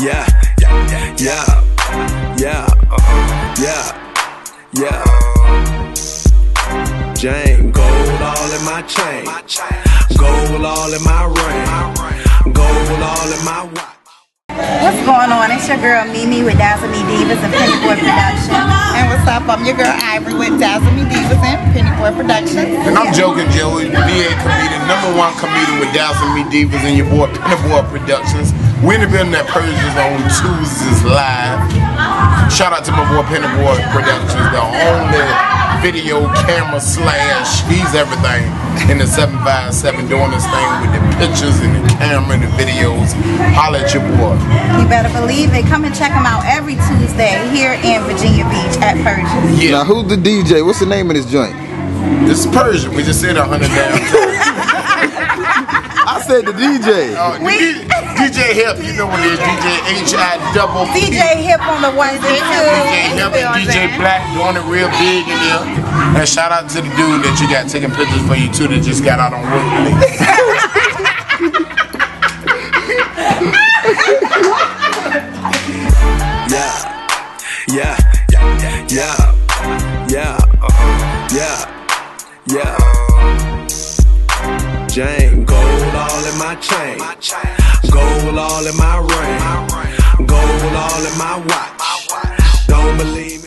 Yeah, yeah, yeah, yeah. Jane, gold all in my chain, gold all in my ring, gold all in my watch. What's going on? It's your girl Mimi with Dazzle Me Divas and Penny Boy Productions. And what's up? I'm your girl Ivory with Dazzle Me Divas and Penny Boy Productions. And I'm Joking Joey, the VA comedian, #1 comedian with Dazzle Me Divas and your boy Penny Boy Productions. We're in the building at Persia's on Tuesdays live. Shout out to my boy Penny Boy Productions, the only video camera slash, he's everything in the 757, doing this thing with the pictures and the camera and the videos. Holla at your boy. You better believe it. Come and check them out every Tuesday here in Virginia Beach at Persia's. Yeah. Now who's the DJ? What's the name of this joint? This is Persia. We just said 100 damn times. I said the DJ. DJ Hip, you know what it is. DJ H-I-double-P. DJ Hip on the ones and DJ twos. Hip and DJ Black doing it real big in there. And shout out to the dude that you got taking pictures for you too that just got out on work late. Yeah. Jane, gold all in my chain, gold all in my ring, gold all in my watch. Don't believe me.